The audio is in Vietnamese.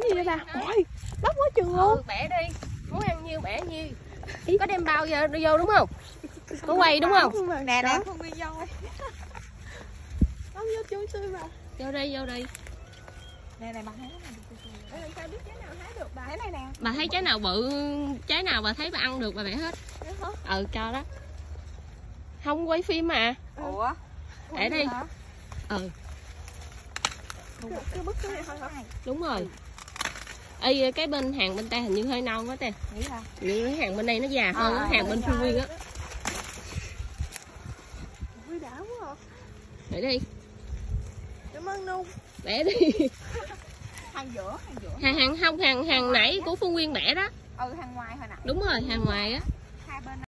gì vậy bà? Ôi, bắp quá chừng luôn. Bẻ đi. Muốn ăn nhiêu bẻ nhiêu. Có đem bao vô đúng không? Có quay đúng không? Nè nè, không nguyên voi. Bắp vô chui tươi mà. Vô đây. Nè nè, bà thấy cái này được. Làm sao biết trái nào hái được bà? Cái này nè. Bà thấy trái nào bự, trái nào bà thấy bà ăn được bà bẻ hết. Cho đó. Không quay phim mà. Ủa? Để đi. Cứ bứt cái này thôi hả? Đúng rồi. Ê, cái bên hàng bên ta hình như hơi non quá ta. Nghĩ hả? Như cái hàng bên đây nó già hơn á, hàng bên Phương Nguyên á. Ui đã quá à. Để đi. Cảm ơn Nung. Bẻ đi. Hàng giữa. Hàng nãy của Phương Nguyên bẻ đó. Hàng ngoài hồi nãy. Đúng rồi, hàng ngoài á.